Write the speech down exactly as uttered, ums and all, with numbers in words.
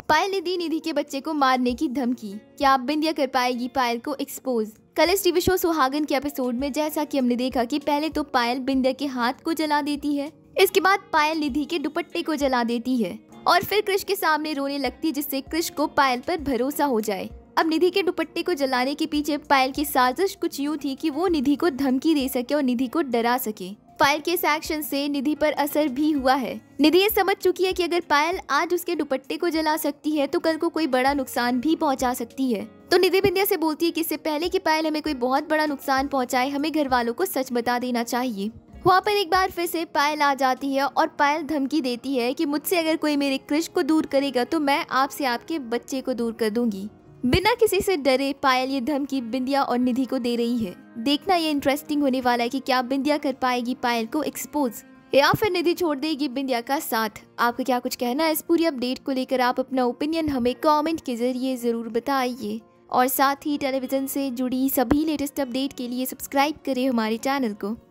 पायल ने दी निधि के बच्चे को मारने की धमकी। क्या अब बिंदिया कर पाएगी पायल को एक्सपोज? कल इस टीवी शो सुहागन के एपिसोड में जैसा कि हमने देखा कि पहले तो पायल बिंदिया के हाथ को जला देती है, इसके बाद पायल निधि के दुपट्टे को जला देती है और फिर कृष के सामने रोने लगती, जिससे कृष को पायल पर भरोसा हो जाए। अब निधि के दुपट्टे को जलाने के पीछे पायल की साजिश कुछ यूँ थी कि वो निधि को धमकी दे सके और निधि को डरा सके। पायल के इस एक्शन से निधि पर असर भी हुआ है। निधि ये समझ चुकी है कि अगर पायल आज उसके दुपट्टे को जला सकती है तो कल को कोई बड़ा नुकसान भी पहुंचा सकती है। तो निधि बिंदिया से बोलती है कि इससे पहले कि पायल हमें कोई बहुत बड़ा नुकसान पहुंचाए, हमें घर वालों को सच बता देना चाहिए। वहाँ पर एक बार फिर से पायल आ जाती है और पायल धमकी देती है कि मुझसे अगर कोई मेरे कृष को दूर करेगा तो मैं आपसे आपके बच्चे को दूर कर दूंगी। बिना किसी से डरे पायल ये धमकी बिंदिया और निधि को दे रही है। देखना ये इंटरेस्टिंग होने वाला है कि क्या बिंदिया कर पाएगी पायल को एक्सपोज या फिर निधि छोड़ देगी बिंदिया का साथ। आपको क्या कुछ कहना है इस पूरी अपडेट को लेकर? आप अपना ओपिनियन हमें कमेंट के जरिए जरूर बताइए और साथ ही टेलीविजन से जुड़ी सभी लेटेस्ट अपडेट के लिए सब्सक्राइब करें हमारे चैनल को।